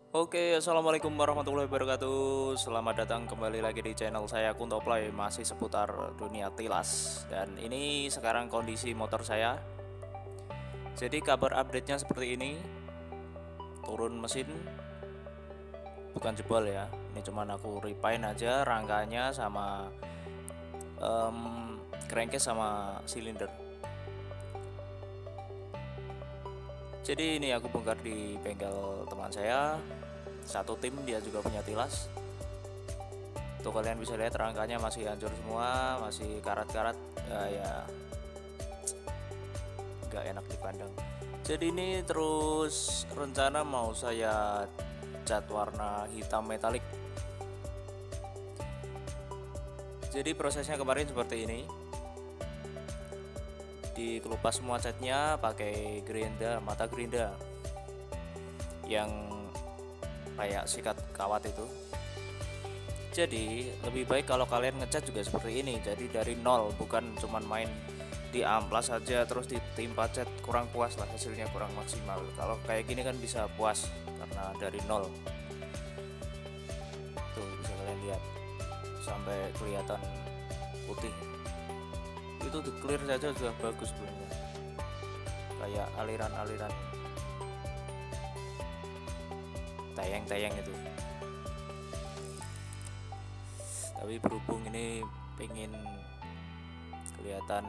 Oke, assalamualaikum warahmatullahi wabarakatuh. Selamat datang kembali lagi di channel saya Kunto Play, masih seputar dunia tilas. Dan ini sekarang kondisi motor saya. Jadi kabar update-nya seperti ini. Turun mesin, bukan jebol ya. Ini cuman aku repaint aja rangkanya sama crankcase sama silinder. Jadi ini aku bongkar di bengkel teman saya, satu tim, dia juga punya tilas. Tuh kalian bisa lihat rangkanya masih hancur semua, masih karat-karat, ya nggak enak dipandang. Jadi ini terus rencana mau saya cat warna hitam metalik. Jadi prosesnya kemarin seperti ini. Dikelupas semua catnya pakai gerinda, mata gerinda yang kayak sikat kawat itu. Jadi lebih baik kalau kalian ngecat juga seperti ini, jadi dari nol, bukan cuman main di amplas saja terus ditimpa cat, kurang puas lah, hasilnya kurang maksimal. Kalau kayak gini kan bisa puas karena dari nol. Tuh bisa kalian lihat sampai kelihatan putih. Itu di clear saja sudah bagus sebenarnya, kayak aliran-aliran tayang-tayang itu. Tapi berhubung ini pengen kelihatan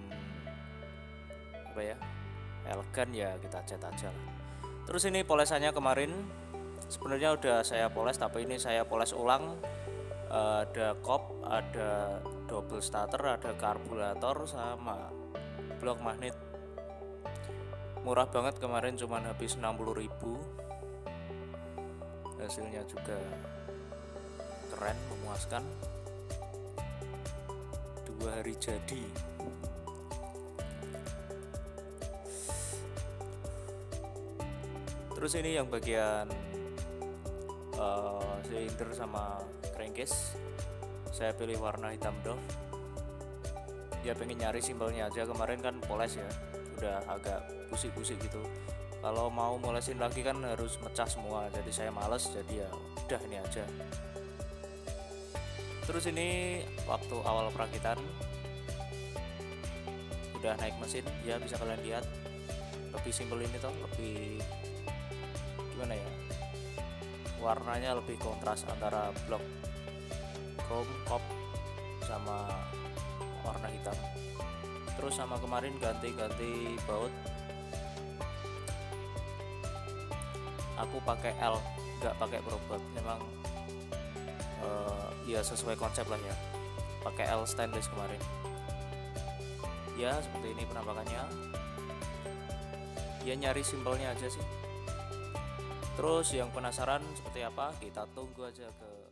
apa ya, elegan, ya kita cat aja lah. Terus ini polesannya kemarin sebenarnya udah saya poles, tapi ini saya poles ulang. Ada kop, ada double starter, ada karburator sama blok magnet. Murah banget kemarin, cuman habis 60.000. Hasilnya juga keren, memuaskan. 2 hari jadi. Terus ini yang bagian silinder sama crankcase saya pilih warna hitam doff. Ya pengen nyari simpelnya aja, kemarin kan poles ya, udah agak busik-busik gitu. Kalau mau molesin lagi kan harus mecah semua, jadi saya males, jadi ya udah ini aja. Terus ini waktu awal perakitan udah naik mesin, ya bisa kalian lihat lebih simpel ini toh, lebih gimana ya, warnanya lebih kontras antara blok chrome kop sama warna hitam. Terus sama kemarin ganti-ganti baut, aku pakai L, nggak pakai robot. Memang ya sesuai konsep lah ya, pakai L stainless kemarin. Ya seperti ini penampakannya, ya nyari simpelnya aja sih. Terus yang penasaran seperti apa, kita tunggu aja ke